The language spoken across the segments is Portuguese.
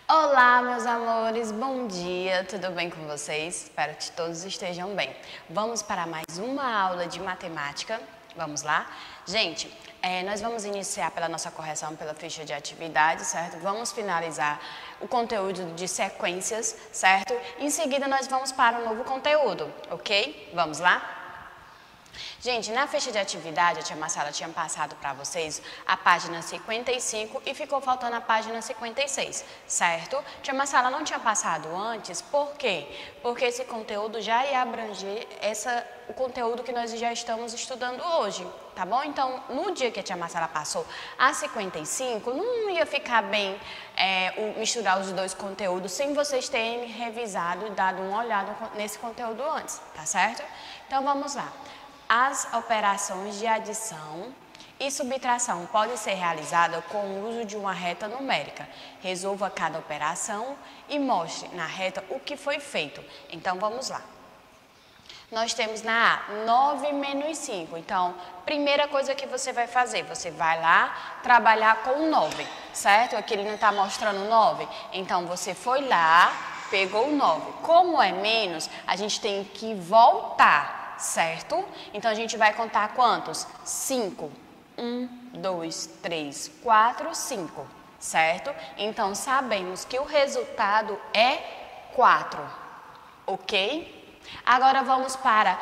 Olá, meus amores, bom dia, tudo bem com vocês? Espero que todos estejam bem. Vamos para mais uma aula de matemática, vamos lá? Gente, nós vamos iniciar pela nossa correção, pela ficha de atividade, certo? Vamos finalizar o conteúdo de sequências, certo? Em seguida, nós vamos para o novo conteúdo, ok? Vamos lá? Gente, na ficha de atividade, a tia Marcela tinha passado para vocês a página 55 e ficou faltando a página 56, certo? Tia Marcela não tinha passado antes, por quê? Porque esse conteúdo já ia abranger o conteúdo que nós já estamos estudando hoje, tá bom? Então, no dia que a tia Marcela passou a 55, não ia ficar bem misturar os dois conteúdos sem vocês terem revisado e dado uma olhada nesse conteúdo antes, tá certo? Então, vamos lá. As operações de adição e subtração podem ser realizadas com o uso de uma reta numérica. Resolva cada operação e mostre na reta o que foi feito. Então, vamos lá. Nós temos na A 9 menos 5. Então, primeira coisa que você vai fazer, você vai lá trabalhar com o 9, certo? Aqui ele não está mostrando 9. Então, você foi lá, pegou o 9. Como é menos, a gente tem que voltar. Certo? Então, a gente vai contar quantos? 5. 1, 2, 3, 4, 5. Certo? Então, sabemos que o resultado é 4. Ok? Agora, vamos para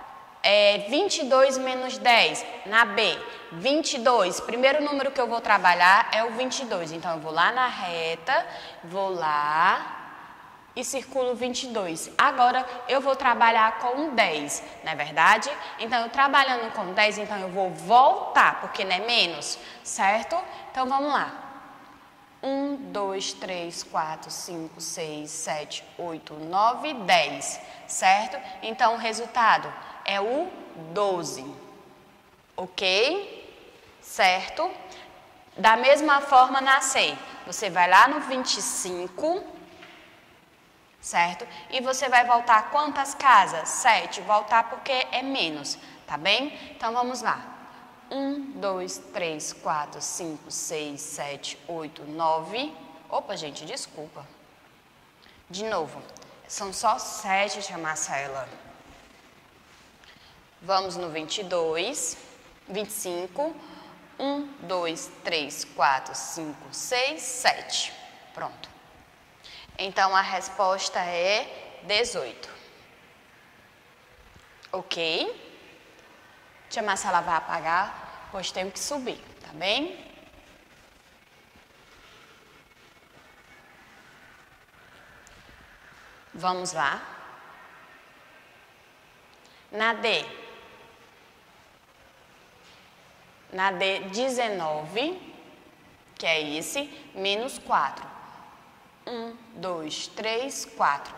22 menos 10, na B. 22, primeiro número que eu vou trabalhar é o 22. Então, eu vou lá na reta, vou lá e circulo 22. Agora, eu vou trabalhar com 10, não é verdade? Então, eu trabalhando com 10, então eu vou voltar, porque não é menos, certo? Então, vamos lá. 1, 2, 3, 4, 5, 6, 7, 8, 9, 10, certo? Então, o resultado é o 12, ok? Certo? Da mesma forma, na C, você vai lá no 25... certo? E você vai voltar quantas casas? 7. Voltar porque é menos, tá bem? Então, vamos lá. 1, 2, 3, 4, 5, 6, 7, 8, 9. Opa, gente, desculpa. De novo. São só 7, tia Marcela. Vamos no 22, 25. 1, 2, 3, 4, 5, 6, 7. Pronto. Então, a resposta é 18. Ok? Tia Marcela vai apagar, pois temos que subir, tá bem? Vamos lá. Na D. Na D, 19, que é esse, menos 4. 1, 2, 3, 4.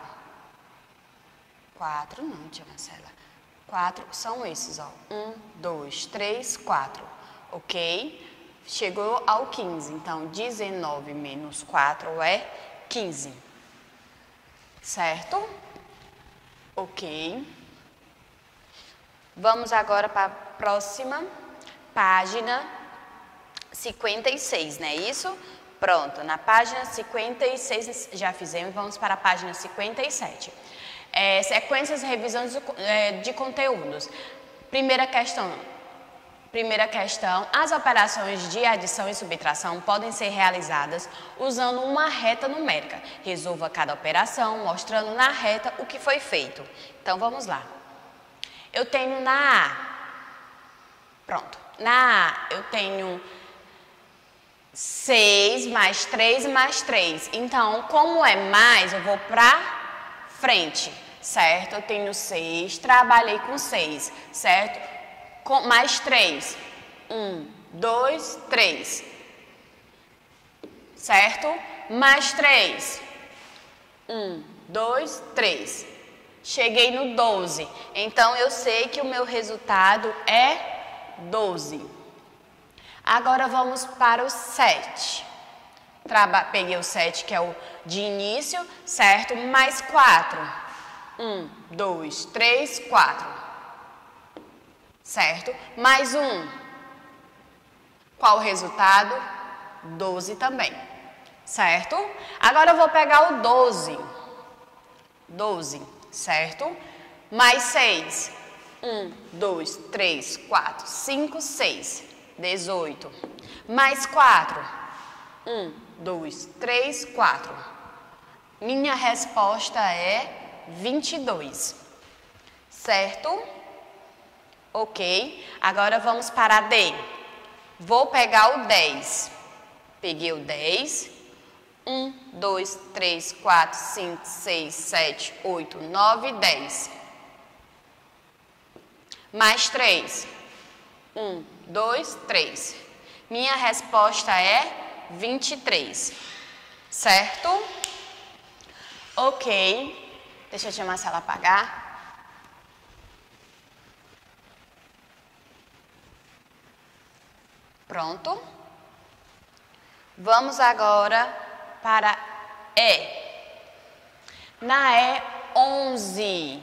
4 não, tia Marcela. 4 são esses, ó. 1, 2, 3, 4. Ok? Chegou ao 15. Então, 19 menos 4 é 15. Certo? Ok. Vamos agora para a próxima página 56, não é isso? Pronto, na página 56 já fizemos, vamos para a página 57. Sequências e revisões de conteúdos. Primeira questão, as operações de adição e subtração podem ser realizadas usando uma reta numérica. Resolva cada operação, mostrando na reta o que foi feito. Então, vamos lá. Eu tenho na A, pronto, na A eu tenho 6 mais 3 mais 3. Então, como é mais, eu vou para frente, certo? Eu tenho 6, trabalhei com 6, certo? Mais 3. 1, 2, 3. Certo? Mais 3. 1, 2, 3. Cheguei no 12. Então, eu sei que o meu resultado é 12. Agora, vamos para o 7. Peguei o 7, que é o de início, certo? Mais 4. 1, 2, 3, 4. Certo? Mais 1. Qual o resultado? 12 também. certo? Agora eu vou pegar o 12. 12, certo? Mais 6. 1, 2, 3, 4, 5, 6. 18. Mais 4. 1, 2, 3, 4. Minha resposta é 22. Certo? Ok. Agora vamos para D. Vou pegar o 10. Peguei o 10. 1, 2, 3, 4, 5, 6, 7, 8, 9, 10. Mais 3. 1, 2, 3. Minha resposta é 23. Certo? Ok. Deixa a tia Marcela apagar. Pronto. Vamos agora para E. Na E, 11.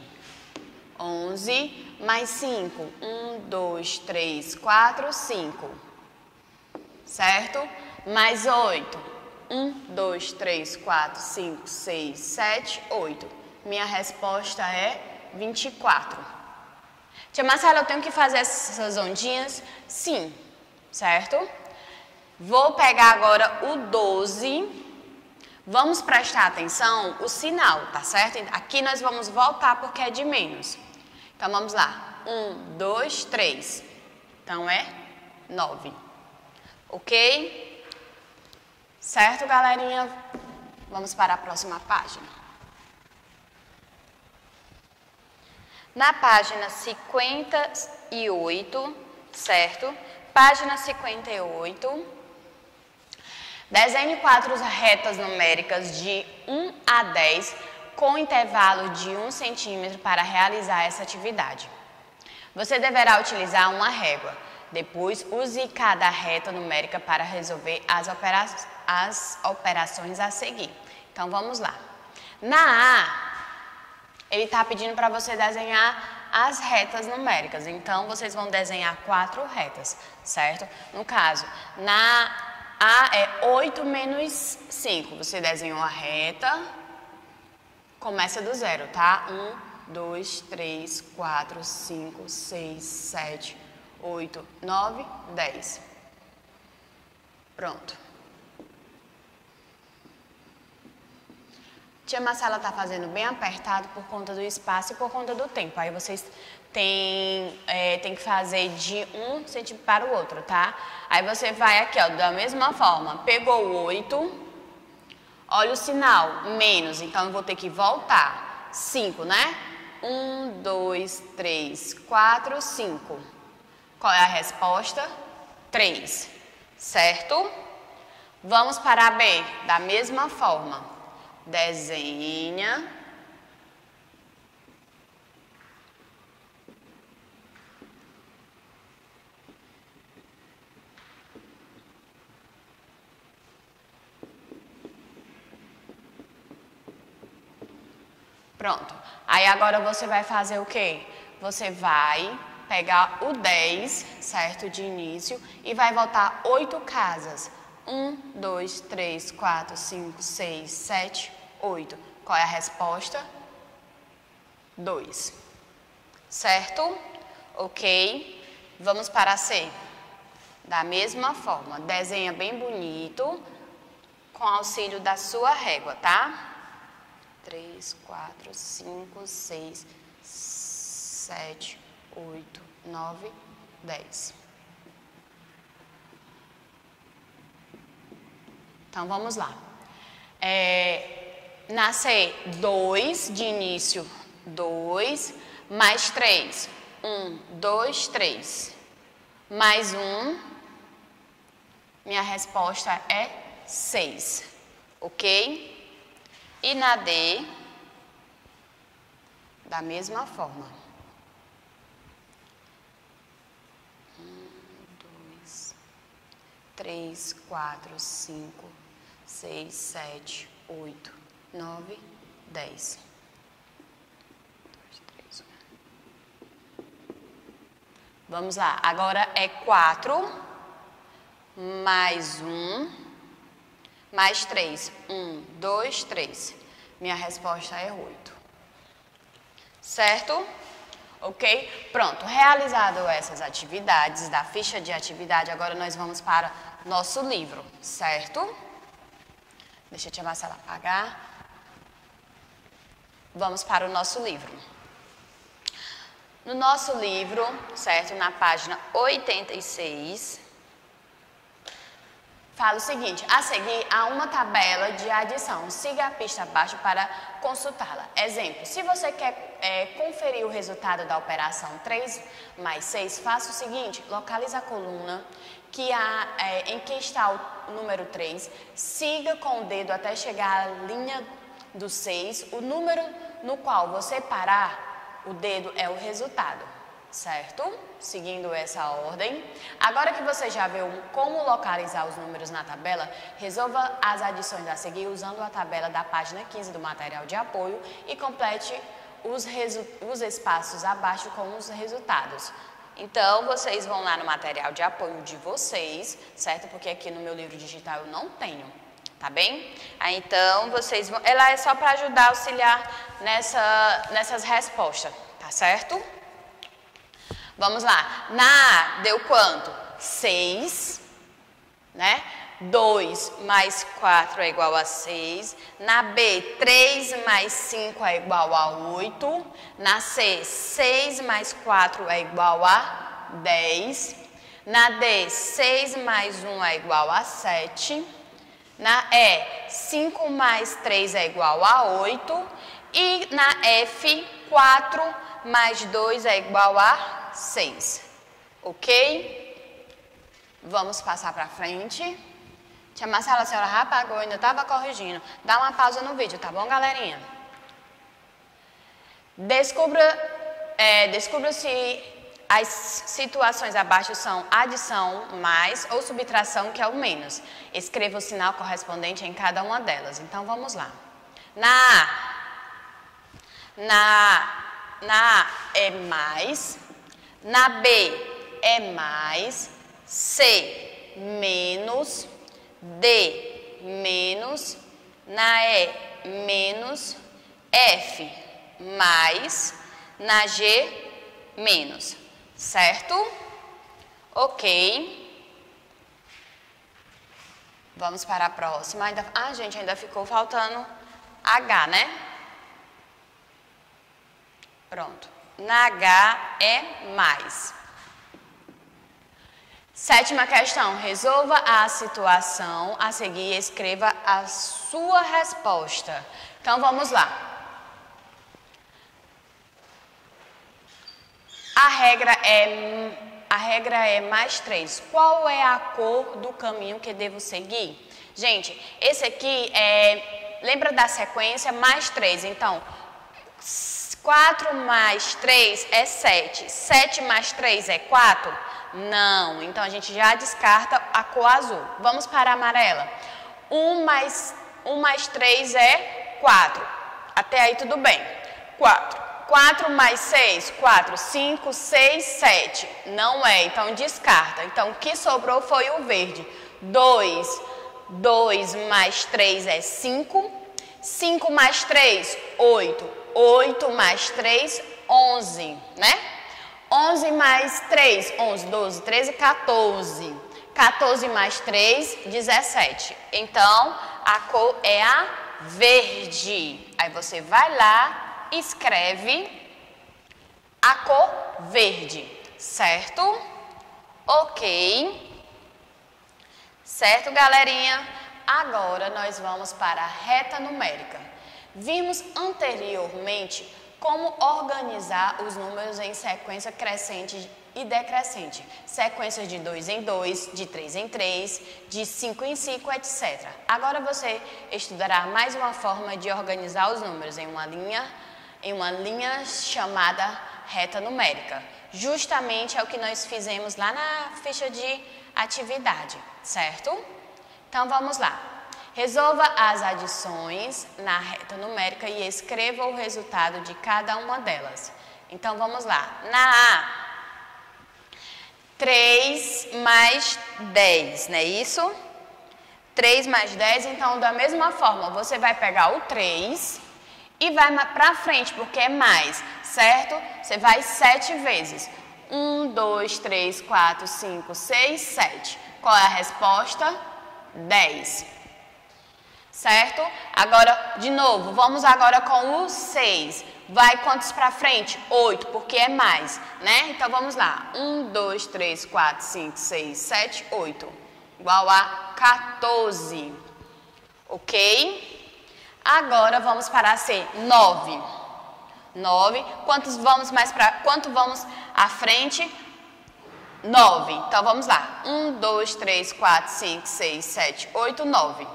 11 mais 5. 1, 2, 3, 4, 5. Certo? Mais 8. 1, 2, 3, 4, 5, 6, 7, 8. Minha resposta é 24. Tia Marcela, eu tenho que fazer essas ondinhas? Sim. Certo? Vou pegar agora o 12. Vamos prestar atenção o sinal, tá certo? Aqui nós vamos voltar porque é de menos. Então, vamos lá. 1, 2, 3. Então, é 9. Ok? Certo, galerinha? Vamos para a próxima página. Na página 58, certo? Página 58. Desenhe 4 retas numéricas de 1 a 10 com intervalo de 1 centímetro para realizar essa atividade. Você deverá utilizar uma régua. Depois, use cada reta numérica para resolver as operações a seguir. Então, vamos lá. Na A, ele está pedindo para você desenhar as retas numéricas. Então, vocês vão desenhar 4 retas, certo? No caso, na A é 8 menos 5. Você desenhou a reta, começa do zero, tá? 1, 2, 3, 4, 5, 6, 7, 8, 9, 10. Pronto. Tia Marcela está fazendo bem apertado por conta do espaço e por conta do tempo. Aí vocês têm que fazer de um centímetro para o outro, tá? Aí você vai aqui, ó, da mesma forma. Pegou o 8, olha o sinal, menos. Então, eu vou ter que voltar. 5, né? 1, 2, 3, 4, 5. Qual é a resposta? 3. Certo? Vamos para a B, da mesma forma. Desenha. Pronto. Aí agora você vai fazer o quê? Você vai pegar o 10, certo? De início e vai voltar 8 casas. 1, 2, 3, 4, 5, 6, 7, 8. Qual é a resposta? 2. Certo? Ok. Vamos para a C. Da mesma forma, desenha bem bonito com auxílio da sua régua, tá? 3, 4, 5, 6, 7, 8, 9, 10. Então, vamos lá. Nascer 2 de início, 2, mais 3. 1, 2, 3. Mais 1. Minha resposta é 6. Ok? E na D, da mesma forma. 1, 2, 3, 4, 5, 6, 7, 8, 9, 10. 2, 3, 1. Vamos lá. Agora é 4 mais 1 mais 3. 1, 2, 3. Minha resposta é 8. Certo? Ok? Pronto. Realizado essas atividades da ficha de atividade, agora nós vamos para nosso livro, certo? Deixa a tia Marcela apagar. Vamos para o nosso livro. No nosso livro, certo? Na página 86, fala o seguinte: a seguir há uma tabela de adição. Siga a pista abaixo para consultá-la. Exemplo: se você quer conferir o resultado da operação 3 mais 6, faça o seguinte: localize a coluna em que está o número 3, siga com o dedo até chegar à linha do 6, o número no qual você parar o dedo é o resultado, certo? Seguindo essa ordem. Agora que você já viu como localizar os números na tabela, resolva as adições a seguir usando a tabela da página 15 do material de apoio e complete os espaços abaixo com os resultados. Então, vocês vão lá no material de apoio de vocês, certo? Porque aqui no meu livro digital eu não tenho, tá bem? Aí, então, vocês vão... Ela é só para ajudar, auxiliar nessas respostas, tá certo? Vamos lá. Na A, deu quanto? 6, né? 2 mais 4 é igual a 6. Na B, 3 mais 5 é igual a 8. Na C, 6 mais 4 é igual a 10. Na D, 6 mais 1 é igual a 7. Na E, 5 mais 3 é igual a 8. E na F, 4 mais 2 é igual a 6. Ok? Vamos passar para frente. Tia Marcela, a senhora já apagou, ainda estava corrigindo. Dá uma pausa no vídeo, tá bom, galerinha? Descubra se as situações abaixo são adição, mais ou subtração, que é o menos. Escreva o sinal correspondente em cada uma delas. Então, vamos lá. Na A é mais. Na B é mais. C, menos. D, menos. Na E, menos. F, mais. Na G, menos. Certo? Ok. Vamos para a próxima. Gente, ainda ficou faltando H, né? Pronto. Na H é mais. Sétima questão. Resolva a situação a seguir e escreva a sua resposta. Então, vamos lá. A regra é mais 3. Qual é a cor do caminho que devo seguir? Gente, esse aqui lembra da sequência mais 3. Então, 4 mais 3 é 7. 7 mais 3 é 4? Não. Então, a gente já descarta a cor azul. Vamos para a amarela. 1 mais 3 é 4. Até aí tudo bem. 4. 4 mais 6, 4, 5, 6, 7. Não é, então descarta. Então, o que sobrou foi o verde. 2 mais 3 é 5. 5 mais 3, 8. 8 mais 3, 11, né? 11 mais 3, 11, 12, 13, 14. 14 mais 3, 17. Então, a cor é a verde. Aí você vai lá, escreve a cor verde, certo? Ok. Certo, galerinha? Agora nós vamos para a reta numérica. Vimos anteriormente como organizar os números em sequência crescente e decrescente. Sequências de 2 em 2, de 3 em 3, de 5 em 5, etc. Agora você estudará mais uma forma de organizar os números em uma linha chamada reta numérica. Justamente é o que nós fizemos lá na ficha de atividade, certo? Então, vamos lá. Resolva as adições na reta numérica e escreva o resultado de cada uma delas. Então, vamos lá. Na A, 3 mais 10, não é isso? 3 mais 10, então da mesma forma, você vai pegar o 3 e vai para frente, porque é mais, certo? Você vai 7 vezes. 1, 2, 3, 4, 5, 6, 7. Qual é a resposta? 10. Certo? Agora, de novo, vamos agora com o 6. Vai quantos para frente? 8, porque é mais, né? Então, vamos lá. 1, 2, 3, 4, 5, 6, 7, 8. Igual a 14. Ok? Agora, vamos para C. 9. 9. Quanto vamos à frente? 9. Então, vamos lá. 1, 2, 3, 4, 5, 6, 7, 8, 9.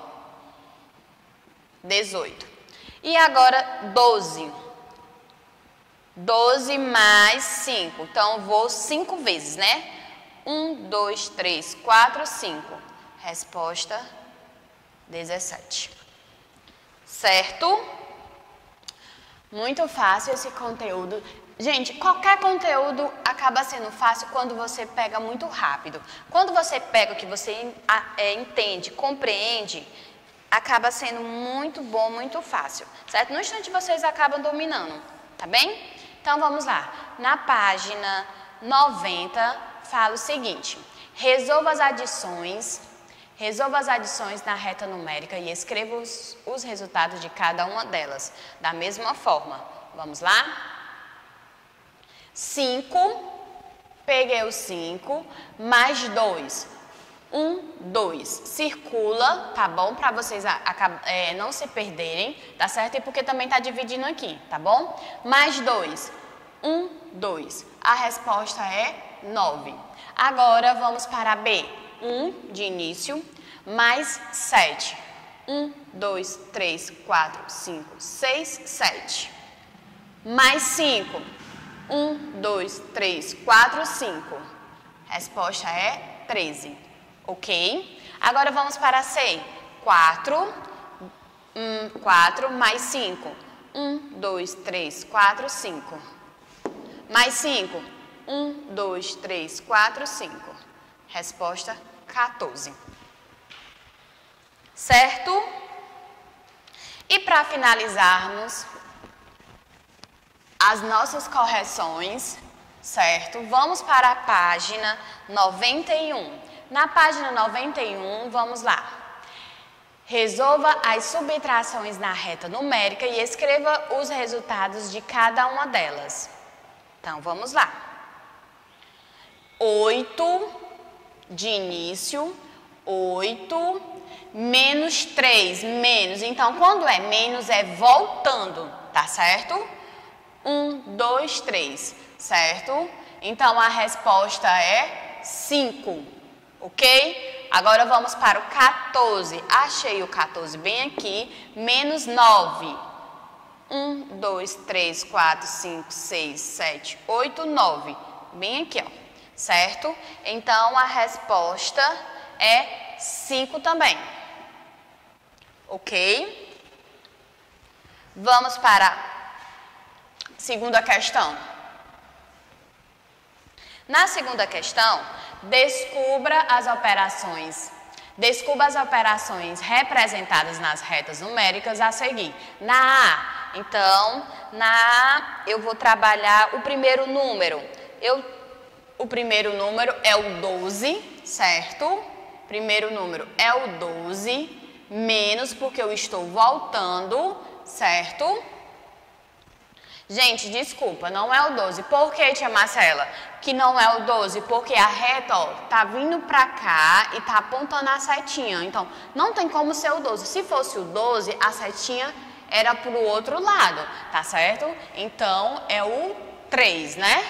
18. E agora, 12. 12 mais 5. Então, eu vou 5 vezes, né? 1, 2, 3, 4, 5. Resposta, 17. Certo? Muito fácil esse conteúdo. Gente, qualquer conteúdo acaba sendo fácil quando você pega muito rápido. Quando você pega o que você entende, compreende, acaba sendo muito bom, muito fácil, certo? No instante vocês acabam dominando, tá bem? Então vamos lá. Na página 90, fala o seguinte: resolva as adições na reta numérica e escreva os resultados de cada uma delas. Da mesma forma, vamos lá? 5, peguei o 5, mais 2. 1, 2. Circula, tá bom? Para vocês não se perderem, tá certo? E porque também tá dividindo aqui, tá bom? Mais 2. 1, 2. A resposta é 9. Agora vamos para B. 1 de início, mais 7. 1, 2, 3, 4, 5, 6, 7. Mais 5. 1, 2, 3, 4, 5. Resposta é 13. Ok? Agora vamos para C. 4 mais 5. 1, 2, 3, 4, 5. Mais 5. 1, 2, 3, 4, 5. Resposta 14. Certo? E para finalizarmos as nossas correções, certo? Vamos para a página 91. Na página 91, vamos lá. Resolva as subtrações na reta numérica e escreva os resultados de cada uma delas. Então, vamos lá. 8 de início, 8, menos 3, menos. Então, quando é menos, é voltando, tá certo? 1, 2, 3, certo? Então, a resposta é 5. Ok? Agora vamos para o 14. Achei o 14 bem aqui. Menos 9. 1, 2, 3, 4, 5, 6, 7, 8, 9. Bem aqui, ó. Certo? Então, a resposta é 5 também. Ok? Vamos para a segunda questão. Na segunda questão, descubra as operações representadas nas retas numéricas a seguir. Na A, então, na A eu vou trabalhar o primeiro número. O primeiro número é o 12, certo? Primeiro número é o 12, menos porque eu estou voltando, certo? Gente, desculpa, não é o 12. Por que, tia Marcela, que não é o 12? Porque a reta, ó, tá vindo pra cá e tá apontando a setinha. Então, não tem como ser o 12. Se fosse o 12, a setinha era pro outro lado, tá certo? Então, é o 3, né?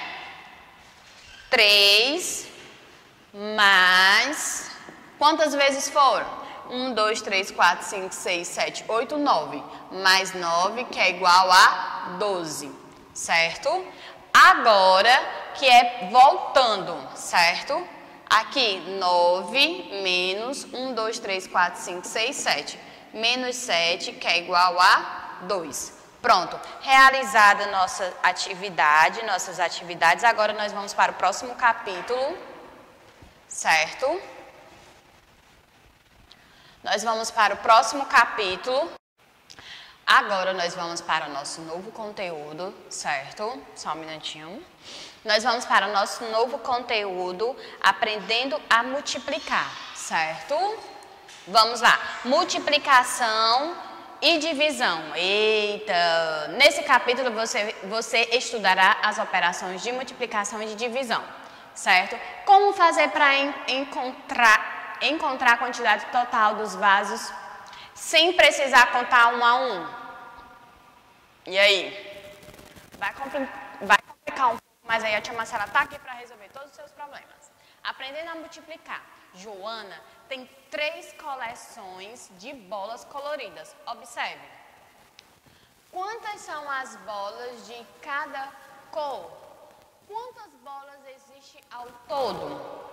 3 mais... Quantas vezes foram? 1, 2, 3, 4, 5, 6, 7, 8, 9. Mais 9, que é igual a 12, certo? Agora, que é voltando, certo? Aqui, 9 menos 1, 2, 3, 4, 5, 6, 7. Menos 7, que é igual a 2. Pronto, realizada nossas atividades, agora nós vamos para o próximo capítulo, certo? Nós vamos para o próximo capítulo. Agora nós vamos para o nosso novo conteúdo, certo? Só um minutinho. Nós vamos para o nosso novo conteúdo, aprendendo a multiplicar, certo? Vamos lá. Multiplicação e divisão. Eita! Nesse capítulo você estudará as operações de multiplicação e de divisão, certo? Como fazer para encontrar a quantidade total dos vasos sem precisar contar um a um. E aí? Vai complicar um pouco, mas aí a tia Marcela está aqui para resolver todos os seus problemas. Aprendendo a multiplicar. Joana tem 3 coleções de bolas coloridas. Observe. Quantas são as bolas de cada cor? Quantas bolas existem ao todo?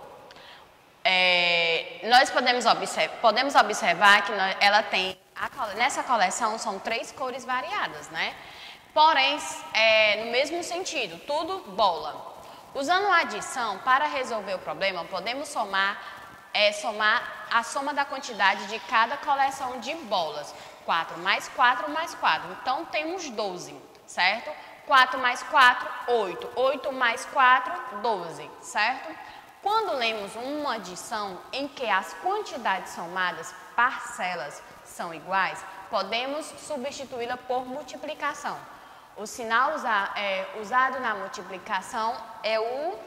Nós podemos observar que ela tem, nessa coleção são 3 cores variadas, né? Porém, no mesmo sentido, tudo bola. Usando a adição, para resolver o problema, podemos somar a soma da quantidade de cada coleção de bolas. 4 mais 4 mais 4. Então, temos 12, certo? 4 mais 4, 8. 8 mais 4, 12, certo? Quando lemos uma adição em que as quantidades somadas, parcelas, são iguais, podemos substituí-la por multiplicação. O sinal usado na multiplicação é o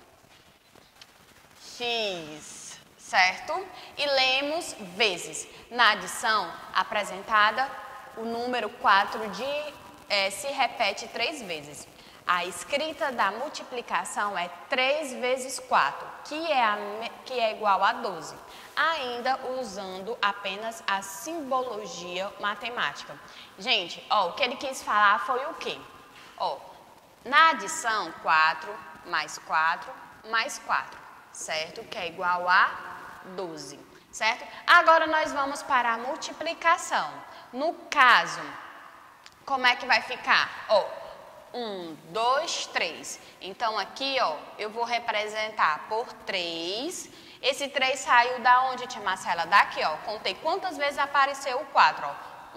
X, certo? E lemos vezes. Na adição apresentada, o número 4 se repete 3 vezes. A escrita da multiplicação é 3 vezes 4, que é igual a 12, ainda usando apenas a simbologia matemática. Gente, o que ele quis falar foi o quê? Na adição, 4 mais 4 mais 4, certo? Que é igual a 12, certo? Agora nós vamos para a multiplicação. No caso, como é que vai ficar? 1, 2, 3. Então, aqui, eu vou representar por 3. Esse 3 saiu da onde, tia Marcela? Daqui, Contei quantas vezes apareceu o 4,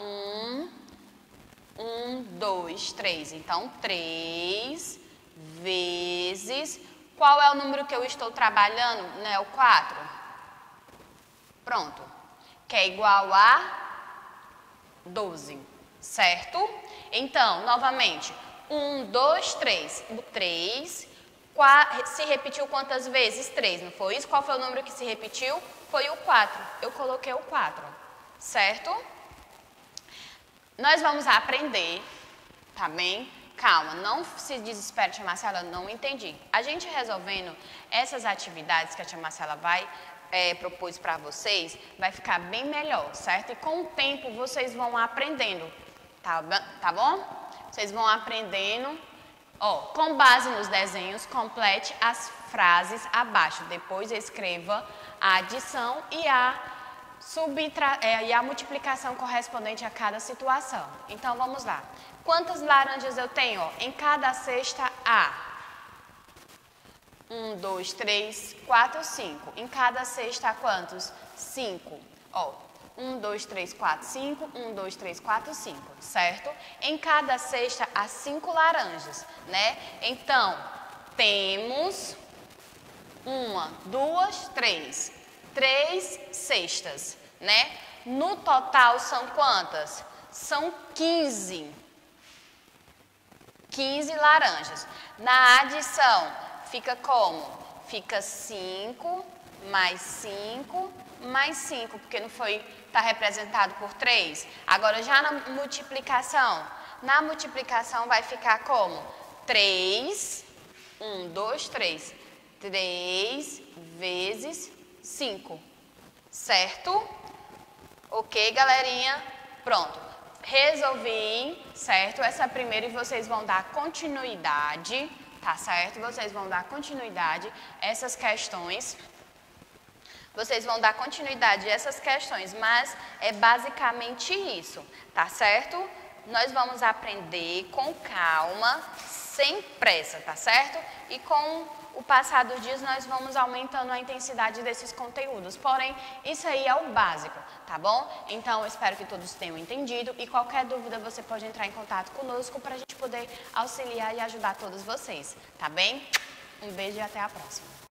1, 2, 3. Então, 3 vezes... Qual é o número que eu estou trabalhando? Né, o 4. Pronto. Que é igual a 12, certo? Então, novamente... 1, 2, 3. O 3 se repetiu quantas vezes? 3, não foi isso? Qual foi o número que se repetiu? Foi o 4. Eu coloquei o 4, certo? Nós vamos aprender, tá bem? Calma, não se desespere, tia Marcela, não entendi. A gente resolvendo essas atividades que a tia Marcela vai propor para vocês, vai ficar bem melhor, certo? E com o tempo vocês vão aprendendo, tá bom? Vocês vão aprendendo, com base nos desenhos, complete as frases abaixo. Depois escreva a adição e a multiplicação correspondente a cada situação. Então, vamos lá. Quantas laranjas eu tenho? Em cada cesta há 1, 2, 3, 4, 5. Em cada cesta há quantos? 5. 1, 2, 3, 4, 5, 1, 2, 3, 4, 5, certo? Em cada cesta há 5 laranjas, né? Então, temos 1, 2, 3, 3 cestas, né? No total são quantas? São 15. 15 laranjas. Na adição, fica como? Fica 5 mais 5 mais 5, porque não foi, está representado por 3. Agora, já na multiplicação vai ficar como? 3, 1, 2, 3, 3 vezes 5, certo? Ok, galerinha? Pronto. Resolvi, certo? Essa primeira e vocês vão dar continuidade, tá certo? Vocês vão dar continuidade a essas questões. Vocês vão dar continuidade a essas questões, mas é basicamente isso, tá certo? Nós vamos aprender com calma, sem pressa, tá certo? E com o passar dos dias nós vamos aumentando a intensidade desses conteúdos. Porém, isso aí é o básico, tá bom? Então, eu espero que todos tenham entendido e qualquer dúvida você pode entrar em contato conosco para a gente poder auxiliar e ajudar todos vocês, tá bem? Um beijo e até a próxima.